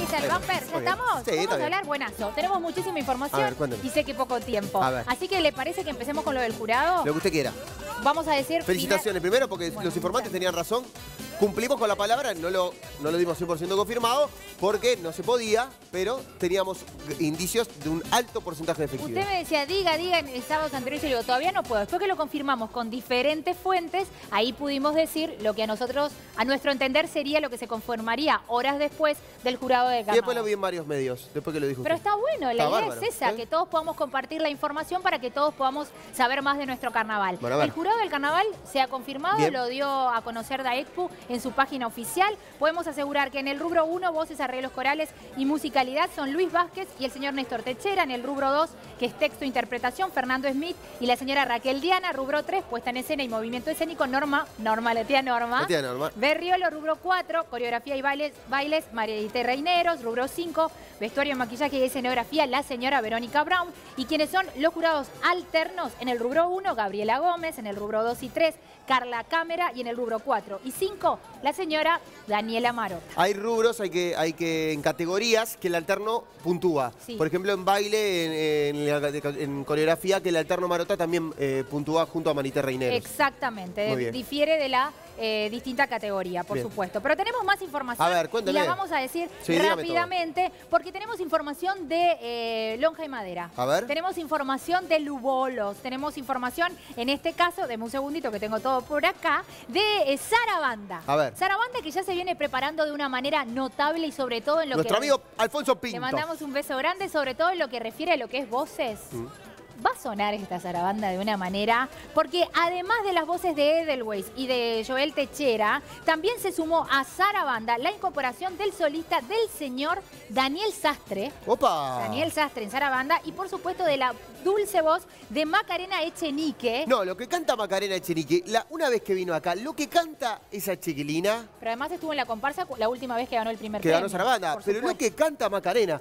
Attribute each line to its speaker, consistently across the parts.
Speaker 1: dice el bumper? ¿Ya estamos?
Speaker 2: Sí,
Speaker 1: Vamos a hablar buenazo. Tenemos muchísima información y sé que poco tiempo. Así que, ¿le parece que empecemos con lo del jurado?
Speaker 2: Lo que usted quiera.
Speaker 1: Vamos a decir...
Speaker 2: Felicitaciones primero porque los informantes tenían razón. Cumplimos con la palabra, no lo dimos 100% confirmado porque no se podía, pero teníamos indicios de un alto porcentaje de efectividad.
Speaker 1: Usted me decía, diga en sábados anteriores, y yo digo, todavía no puedo. Después que lo confirmamos con diferentes fuentes, ahí pudimos decir lo que a nosotros, a nuestro entender, sería lo que se conformaría horas después del jurado de carnaval.
Speaker 2: Y después lo vi en varios medios, después que lo dijo
Speaker 1: Pero
Speaker 2: usted.
Speaker 1: está bueno, la idea es esa, que todos podamos compartir la información para que todos podamos saber más de nuestro carnaval.
Speaker 2: Bueno,
Speaker 1: el jurado del carnaval se ha confirmado, lo dio a conocer DAECPU en su página oficial. Podemos asegurar que en el rubro 1, voces, arreglos corales y musicalidad, son Luis Vázquez y el señor Néstor Techera. En el rubro 2, que es texto e interpretación, Fernando Smith y la señora Raquel Diana. Rubro 3, puesta en escena y movimiento escénico, Norma, la tía Norma. Berriolo. Rubro 4, coreografía y bailes, Marielita Reineros. Rubro 5, vestuario, maquillaje y escenografía, la señora Verónica Brown. Y quienes son los jurados alternos: en el rubro 1, Gabriela Gómez; en el rubro 2 y 3, Carla Cámara; y en el rubro 4 y 5, la señora Daniela Marota.
Speaker 2: Hay rubros, hay que en categorías que el alterno puntúa. Sí. Por ejemplo, en baile, en coreografía, que el alterno Marota también puntúa junto a Marielita Reineros.
Speaker 1: Exactamente, difiere de la distinta categoría, por supuesto. Pero tenemos más información.
Speaker 2: A ver, cuénteme.
Speaker 1: Y la vamos a decir rápidamente, porque tenemos información de lonja y madera.
Speaker 2: A ver.
Speaker 1: Tenemos información de lubolos. Tenemos información, en este caso, deme un segundito que tengo todo por acá, de Sarabanda.
Speaker 2: A ver.
Speaker 1: Sarabanda, que ya se viene preparando de una manera notable y sobre todo en lo
Speaker 2: Nuestro amigo Alfonso Pinto.
Speaker 1: Le mandamos un beso grande, sobre todo en lo que refiere a lo que es voces. Va a sonar esta zarabanda de una manera, porque además de las voces de Edelweiss y de Joel Techera, también se sumó a zarabanda la incorporación del solista del señor Daniel Sastre.
Speaker 2: ¡Opa!
Speaker 1: Daniel Sastre en zarabanda y por supuesto de la dulce voz de Macarena Echenique.
Speaker 2: No, lo que canta Macarena Echenique, una vez que vino acá, lo que canta esa chiquilina...
Speaker 1: Pero además estuvo en la comparsa la última vez que ganó el primer
Speaker 2: premio. Que ganó Sarabanda, pero
Speaker 1: supuesto.
Speaker 2: lo que canta Macarena,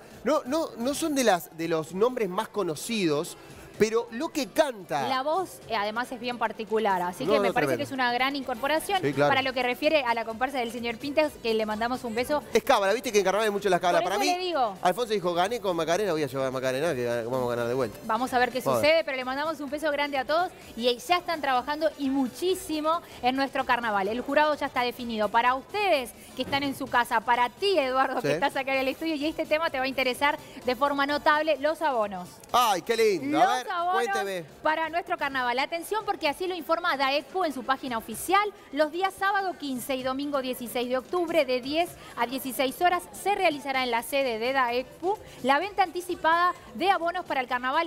Speaker 2: no son de los nombres más conocidos, pero lo que canta...
Speaker 1: La voz, además, es bien particular, así que me parece que es una gran incorporación para lo que refiere a la comparsa del señor Pintos, que le mandamos un beso.
Speaker 2: Es cábala, viste que en carnaval hay mucho las cábalas. Para mí,
Speaker 1: le digo.
Speaker 2: Alfonso dijo, gané con Macarena, voy a llevar a Macarena, que vamos a ganar de vuelta.
Speaker 1: Vamos a ver qué sucede, pero le mandamos un beso grande a todos y ya están trabajando y muchísimo en nuestro carnaval. El jurado ya está definido. Para ustedes que están en su casa, para ti, Eduardo, que estás acá en el estudio, y este tema te va a interesar de forma notable, los abonos.
Speaker 2: ¡Ay, qué lindo! A ver, cuénteme.
Speaker 1: Para nuestro carnaval. Atención, porque así lo informa DAECPU en su página oficial. Los días sábado 15 y domingo 16 de octubre, de 10 a 16 horas, se realizará en la sede de DAECPU la venta anticipada de abonos para el carnaval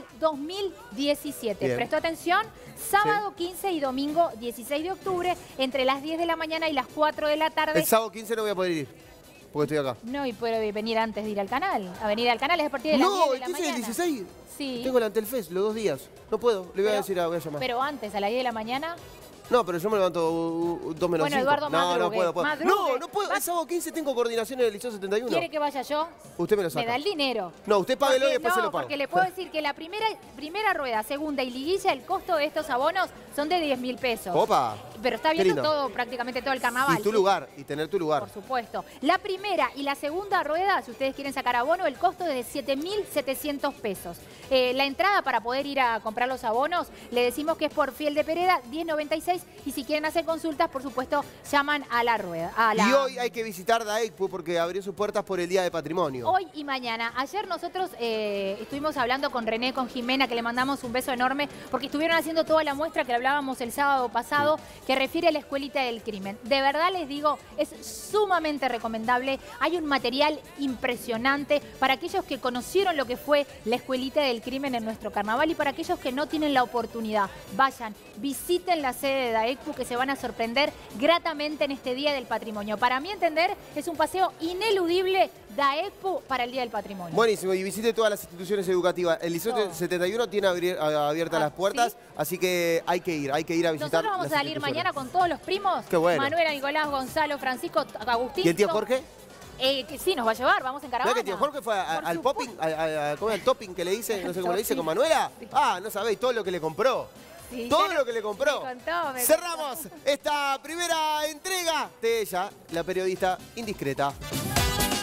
Speaker 1: 2017. Prestó atención, sábado 15 y domingo 16 de octubre, entre las 10 de la mañana y las 4 de la tarde.
Speaker 2: El sábado 15 no voy a poder ir, porque estoy acá.
Speaker 1: No, y puedo venir antes de ir al canal. A venir al canal es a partir de las 10 de la mañana.
Speaker 2: No, el 15 y el 16.
Speaker 1: Sí.
Speaker 2: Tengo el Antelfest los 2 días. No puedo, le voy a decir, voy a llamar.
Speaker 1: Pero antes, a las 10 de la mañana...
Speaker 2: No, pero yo me levanto 2 menos 5.
Speaker 1: Eduardo,
Speaker 2: no puedo. No puedo. El
Speaker 1: ¿vas?
Speaker 2: sábado 15 tengo coordinación en el Liceo 71.
Speaker 1: ¿Quiere que vaya yo?
Speaker 2: Usted me lo saca.
Speaker 1: Me da el dinero.
Speaker 2: No, usted páguelo y después se lo pago.
Speaker 1: Porque le puedo decir que la primera rueda, segunda y liguilla, el costo de estos abonos son de 10.000 pesos.
Speaker 2: ¡Opa!
Speaker 1: Pero está viendo todo, prácticamente todo el carnaval.
Speaker 2: Y tu lugar, y tener tu lugar.
Speaker 1: Por supuesto. La primera y la segunda rueda, si ustedes quieren sacar abono, el costo es de 7.700 pesos. La entrada para poder ir a comprar los abonos, le decimos que es por Fiel de Pereda, 10.96. Y si quieren hacer consultas, por supuesto, llaman a la rueda. Y
Speaker 2: hoy hay que visitar DAECPU porque abrió sus puertas por el Día de Patrimonio.
Speaker 1: Hoy y mañana. Ayer nosotros estuvimos hablando con René, con Jimena, que le mandamos un beso enorme, porque estuvieron haciendo toda la muestra que hablábamos el sábado pasado, que refiere a la Escuelita del Crimen. De verdad les digo, es sumamente recomendable. Hay un material impresionante para aquellos que conocieron lo que fue la Escuelita del Crimen en nuestro carnaval y para aquellos que no tienen la oportunidad. Vayan, visiten la sede de DAECPU, que se van a sorprender gratamente en este Día del Patrimonio. Para mi entender, es un paseo ineludible DAECPU para el Día del Patrimonio.
Speaker 2: Buenísimo, y visite todas las instituciones educativas. El Liceo 71 tiene abiertas las puertas, así que hay que ir a visitar.
Speaker 1: Nosotros vamos a salir mañana con todos los primos.
Speaker 2: Qué bueno.
Speaker 1: Manuela, Nicolás, Gonzalo, Francisco, Agustín.
Speaker 2: ¿Y el tío Jorge?
Speaker 1: Que sí, nos va a llevar, vamos en caravana.
Speaker 2: ¿No es que tío Jorge fue al popping, al topping que le dice, no sé cómo le dice, con Manuela? Ah, no sabéis todo lo que le compró.
Speaker 1: Sí,
Speaker 2: todo lo que le compró. Cerramos
Speaker 1: contó.
Speaker 2: esta primera entrega de ella, la periodista indiscreta.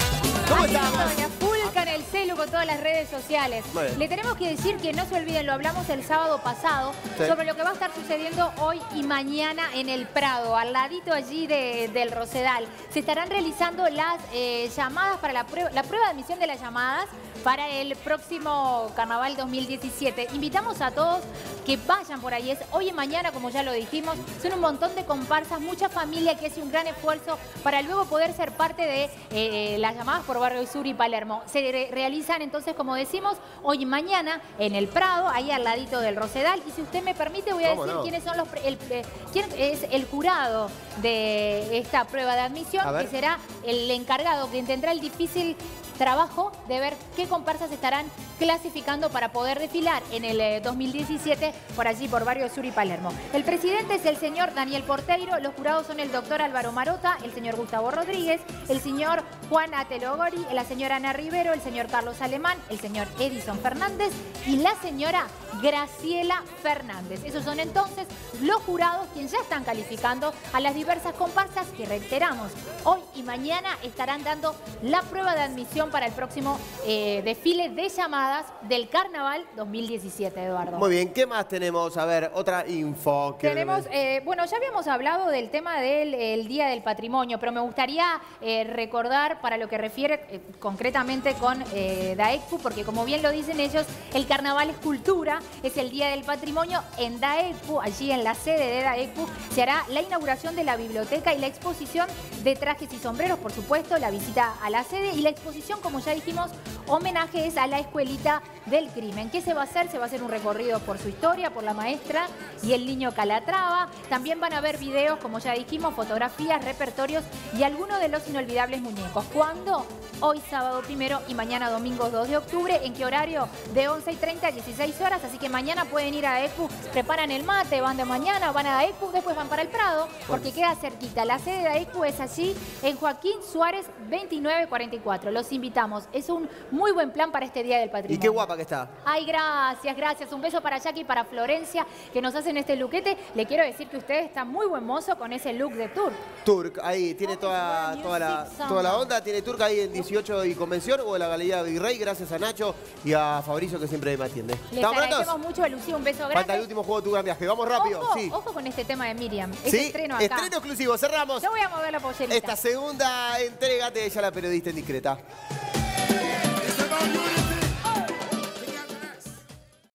Speaker 2: ¿Cómo
Speaker 1: Aquí
Speaker 2: estamos?
Speaker 1: estoy, a full con el celu, con todas las redes sociales. Le tenemos que decir que no se olviden, lo hablamos el sábado pasado, sobre lo que va a estar sucediendo hoy y mañana en el Prado, al ladito allí del Rosedal. Se estarán realizando las llamadas para la prueba de admisión de las llamadas para el próximo Carnaval 2017. Invitamos a todos que vayan por ahí. Es hoy y mañana, como ya lo dijimos, son un montón de comparsas, mucha familia que hace un gran esfuerzo para luego poder ser parte de las llamadas por Barrio Sur y Palermo. Se realizan entonces, como decimos, hoy y mañana en el Prado, ahí al ladito del Rosedal. Y si usted me permite, voy a decir quiénes son quién es el jurado de esta prueba de admisión, que será el encargado, quien tendrá el difícil trabajo de ver qué comparsas estarán clasificando para poder desfilar en el 2017 por allí, por Barrio Sur y Palermo. El presidente es el señor Daniel Porteiro, los jurados son el doctor Álvaro Marota, el señor Gustavo Rodríguez, el señor Juan Atelogori, la señora Ana Rivero, el señor Carlos Alemán, el señor Edison Fernández y la señora Graciela Fernández. Esos son entonces los jurados quienes ya están calificando a las diversas comparsas que, reiteramos, hoy y mañana estarán dando la prueba de admisión para el próximo desfile de llamadas del Carnaval 2017, Eduardo.
Speaker 2: Muy bien, ¿qué más tenemos? A ver, otra info.
Speaker 1: Tenemos, bueno, ya habíamos hablado del tema del Día del Patrimonio, pero me gustaría recordar para lo que refiere concretamente con DAECPU, porque como bien lo dicen ellos, el Carnaval es cultura, es el Día del Patrimonio. En DAECPU, allí en la sede de DAECPU, se hará la inauguración de la biblioteca y la exposición de trajes y sombreros, por supuesto, la visita a la sede y la exposición, como ya dijimos, homenaje es a la Escuelita del Crimen. ¿Qué se va a hacer? Se va a hacer un recorrido por su historia, por la maestra y el niño Calatrava. También van a ver videos, como ya dijimos, fotografías, repertorios y algunos de los inolvidables muñecos. ¿Cuándo? Hoy sábado 1 y mañana domingo 2 de octubre. ¿En qué horario? De 11:30 a 16 horas. Así que mañana pueden ir a DAECPU, preparan el mate, van de mañana, van a DAECPU, después van para el Prado, porque queda cerquita. La sede de DAECPU es allí en Joaquín Suárez 2944. Los invitamos. Es un muy buen plan para este Día del Patrimonio.
Speaker 2: Y qué guapa que está.
Speaker 1: Ay, gracias, gracias. Un beso para Jackie y para Florencia, que nos hacen este lookete. Le quiero decir que usted está muy buen mozo con ese look de Turk.
Speaker 2: Turk, ahí tiene toda la onda. Tiene Turk ahí en 18 y Convención o en la Galería Virrey. Gracias a Nacho y a Fabricio, que siempre me atiende.
Speaker 1: Les agradecemos mucho, Lucía. Un beso grande.
Speaker 2: Falta el último juego de tu gran viaje. Vamos rápido.
Speaker 1: Ojo con este tema de Miriam. Es
Speaker 2: sí,
Speaker 1: estreno acá.
Speaker 2: Estreno exclusivo. Cerramos.
Speaker 1: Yo voy a mover la pollerita.
Speaker 2: Esta segunda entrega de Ella la Periodista Indiscreta.